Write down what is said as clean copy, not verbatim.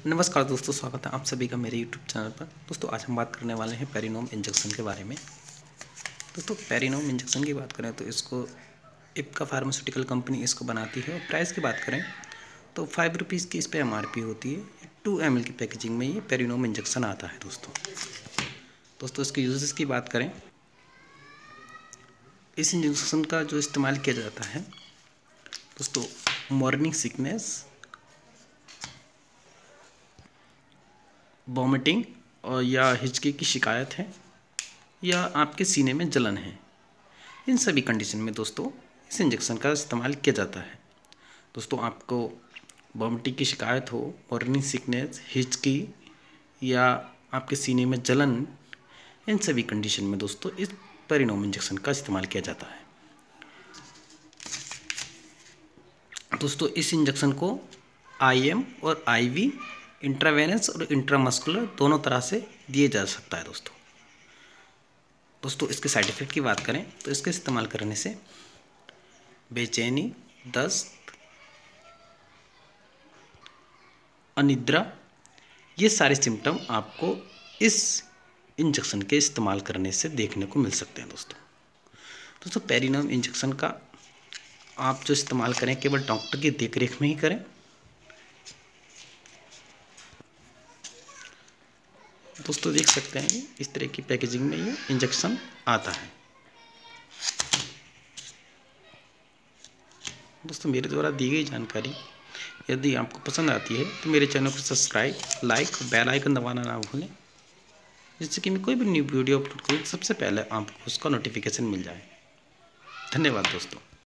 नमस्कार दोस्तों, स्वागत है आप सभी का मेरे YouTube चैनल पर। दोस्तों आज हम बात करने वाले हैं पेरिनोम इंजेक्शन के बारे में। दोस्तों पेरिनोम इंजेक्शन की बात करें तो इसको इप्का फार्मास्यूटिकल कंपनी इसको बनाती है। और प्राइस की बात करें तो 5 रुपीज़ की इस पर MRP होती है। 2 ml की पैकेजिंग में ये पेरिनोम इंजेक्शन आता है। दोस्तों इसके यूजेस की बात करें, इस इंजेक्शन का जो इस्तेमाल किया जाता है दोस्तों, मॉर्निंग सिकनेस, वॉमिटिंग और या हिचकी की शिकायत है या आपके सीने में जलन है, इन सभी कंडीशन में दोस्तों इस इंजेक्शन का इस्तेमाल किया जाता है। दोस्तों आपको वॉमिटिंग की शिकायत हो, मॉर्निंग सिकनेस, हिचकी या आपके सीने में जलन, इन सभी कंडीशन में दोस्तों इस पेरिनोम इंजेक्शन का इस्तेमाल किया जाता है। दोस्तों इस इंजेक्शन को IM और IV, इंट्रावेनस और इंट्रामस्कुलर दोनों तरह से दिए जा सकता है। दोस्तों इसके साइड इफ़ेक्ट की बात करें तो इसके इस्तेमाल करने से बेचैनी, दस्त, अनिद्रा, ये सारे सिम्टम आपको इस इंजेक्शन के इस्तेमाल करने से देखने को मिल सकते हैं। दोस्तों पेरिनोम इंजेक्शन का आप जो इस्तेमाल करें केवल डॉक्टर की देखरेख में ही करें। दोस्तों देख सकते हैं इस तरह की पैकेजिंग में ये इंजेक्शन आता है। दोस्तों मेरे द्वारा दी गई जानकारी यदि आपको पसंद आती है तो मेरे चैनल को सब्सक्राइब, लाइक और बेल आइकन दबाना ना भूलें, जिससे कि मैं कोई भी न्यू वीडियो अपलोड करूँ सबसे पहले आपको उसका नोटिफिकेशन मिल जाए। धन्यवाद दोस्तों।